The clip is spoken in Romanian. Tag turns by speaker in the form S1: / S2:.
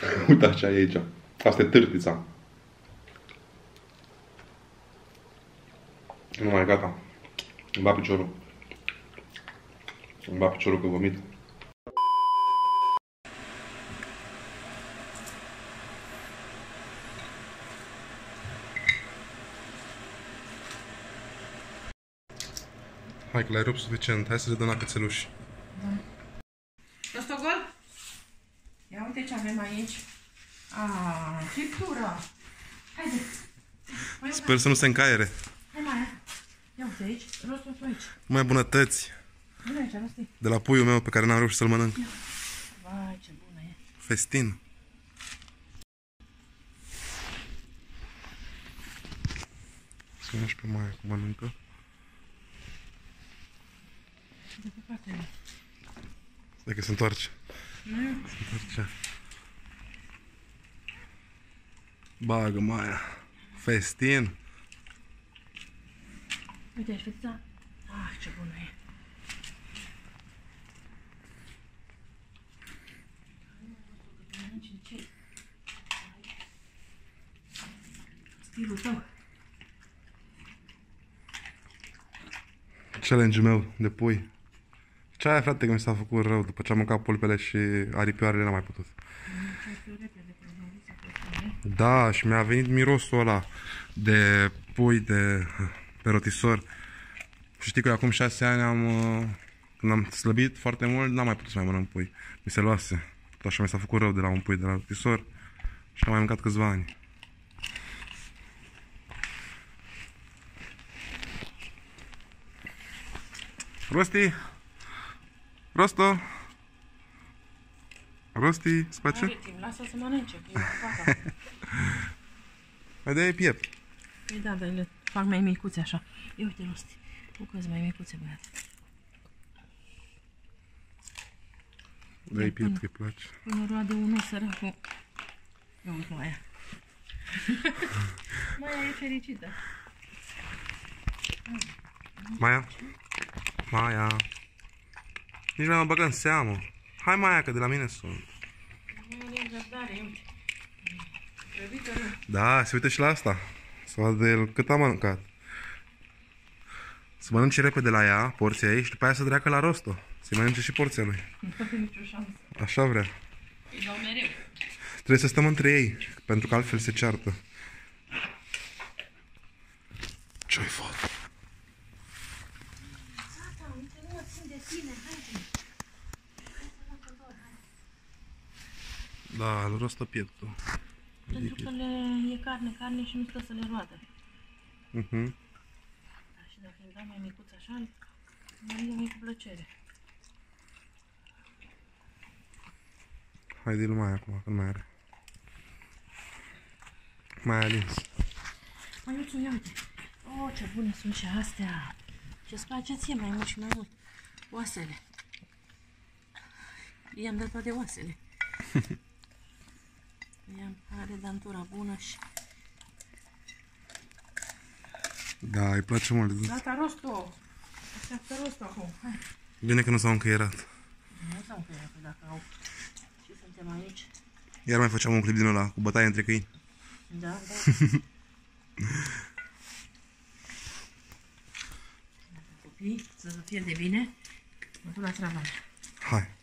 S1: Uitați ce ai aici. Asta e târtița. Nu mai gata. Îmi bat piciorul. Îmi bat piciorul că vomit. Hai că l-ai rupt suficient. Hai să le dăm la cățeluși.
S2: Da. Rostogol? Ia uite ce avem aici. Friptură. Haide.
S1: Sper să nu se încaiere.
S2: Hai, Maia. Ia uite aici. Rostul aici.
S1: Mai bunătăți.
S2: Bună aici, Rosti.
S1: De la puiul meu pe care n-am reușit să-l mănânc.
S2: Vai, ce bună e.
S1: Festin. Sună și pe Maia cum mănâncă.
S2: De pe partea.
S1: Stai că se întoarce.
S2: Nu.
S1: Se întoarce. Bagă Maia. Festin.
S2: Uite aici, fetița. Ce bună e. Stilul tău.
S1: Challenge-ul meu de pui. Ce aia, frate, că mi s-a făcut rău după ce am mâncat pulpele și aripioarele n-am mai putut. Da, și mi-a venit mirosul ăla de pui, de rotisor. Și știi că eu acum 6 ani când am slăbit foarte mult, n-am mai putut să mai mănânc pui. Mi se luase. Tot așa mi s-a făcut rău de la un pui de la rotisor și am mai mâncat câțiva ani. Rosti! Rosto! Rosti, space?
S2: Are timp, lasă să mănânce, că e ocupată.
S1: Mai dai piept.
S2: Păi da, dar le fac mai micuțe așa. Ia uite, Rosti. Bucăți mai micuțe, băiat.
S1: Dai piept, că-i place.
S2: Până roade unul săracul. Ia uite, Maia. Maia e fericită.
S1: Maia? Maia. Nici nu mă băgă în seamă. Hai, Maia, că de la mine sunt. Da, se uită și la asta. Să vadă el cât a mâncat. Să mănânce repede la ea, porția ei, și după aia să treacă la Rosto. Să-i mănânce și porția lui.
S2: Nu are nicio șansă.
S1: Așa vrea.
S2: Îi dau mereu.
S1: Trebuie să stăm între ei, pentru că altfel se ceartă. Ce-ai făcut?
S2: Tata, uite, nu mă țin de tine, haide. Hai să luăm pe dor, hai.
S1: Da, îl rostă pieptul.
S2: Pentru că e carne și nu stă să le roadă. Da, și dacă îi dau mai micuț așa, mănâncă cu plăcere.
S1: Hai, di-l mai acum, că nu mai are. Mai alins.
S2: Maiuțu, ia uite. Oh, ce bune sunt și astea. Ce-ți place ție mai mult și mai mult? Oasele. I-am dat toate oasele. I-am are dantura bună și...
S1: Da, îi place mult.
S2: Gata, Rostu! Așteaptă Rostu acum, hai.
S1: Bine că nu s-au încaierat.
S2: Nu s-au încaierat, dacă au... Și suntem aici.
S1: Iar mai făceam un clip din ăla, cu bătaie între câini.
S2: Da, da. Copii, să fie de bine. Mă duc la travare.
S1: Hai.